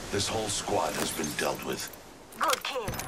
This whole squad has been dealt with. Good kid.